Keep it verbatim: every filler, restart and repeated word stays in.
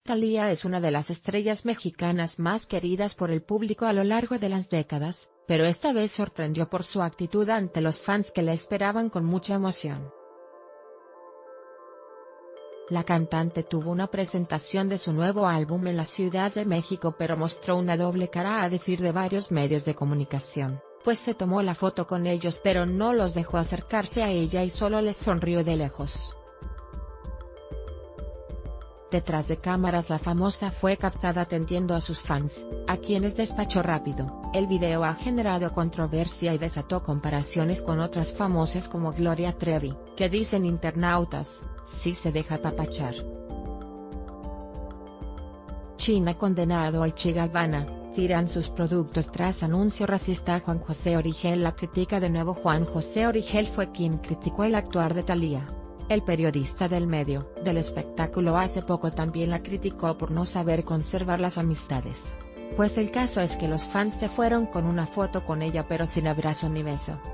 Thalía es una de las estrellas mexicanas más queridas por el público a lo largo de las décadas, pero esta vez sorprendió por su actitud ante los fans que la esperaban con mucha emoción. La cantante tuvo una presentación de su nuevo álbum en la Ciudad de México, pero mostró una doble cara a decir de varios medios de comunicación, pues se tomó la foto con ellos pero no los dejó acercarse a ella y solo les sonrió de lejos. Detrás de cámaras la famosa fue captada atendiendo a sus fans, a quienes despachó rápido. El video ha generado controversia y desató comparaciones con otras famosas como Gloria Trevi, que dicen internautas, sí se deja apapachar. China condenado al Che Guevara, tiran sus productos tras anuncio racista. Juan José Origel la critica de nuevo. Juan José Origel fue quien criticó el actuar de Thalía. El periodista del medio del espectáculo hace poco también la criticó por no saber conservar las amistades. Pues el caso es que los fans se fueron con una foto con ella pero sin abrazo ni beso.